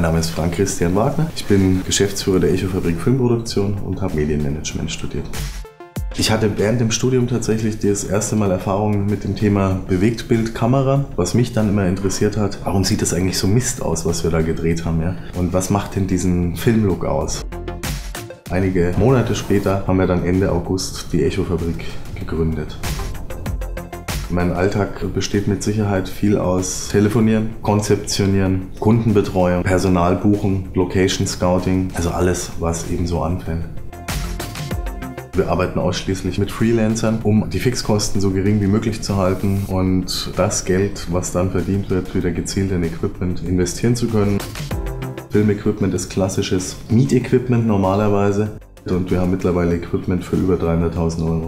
Mein Name ist Frank Christian Wagner. Ich bin Geschäftsführer der Echofabrik Filmproduktion und habe Medienmanagement studiert. Ich hatte während dem Studium tatsächlich das erste Mal Erfahrungen mit dem Thema Bewegtbildkamera. Was mich dann immer interessiert hat, warum sieht das eigentlich so Mist aus, was wir da gedreht haben, ja? Und was macht denn diesen Filmlook aus? Einige Monate später haben wir dann Ende August die Echofabrik gegründet. Mein Alltag besteht mit Sicherheit viel aus Telefonieren, Konzeptionieren, Kundenbetreuung, Personal buchen, Location Scouting, also alles, was eben so anfällt. Wir arbeiten ausschließlich mit Freelancern, um die Fixkosten so gering wie möglich zu halten und das Geld, was dann verdient wird, wieder gezielt in Equipment investieren zu können. Filmequipment ist klassisches Mietequipment normalerweise und wir haben mittlerweile Equipment für über 300.000 €.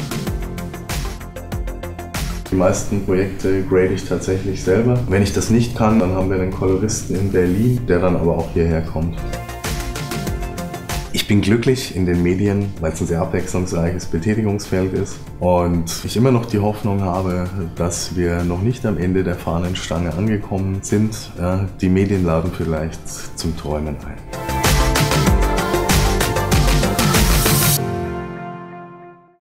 Die meisten Projekte grade ich tatsächlich selber. Wenn ich das nicht kann, dann haben wir einen Koloristen in Berlin, der dann aber auch hierher kommt. Ich bin glücklich in den Medien, weil es ein sehr abwechslungsreiches Betätigungsfeld ist und ich immer noch die Hoffnung habe, dass wir noch nicht am Ende der Fahnenstange angekommen sind. Die Medien laden vielleicht zum Träumen ein.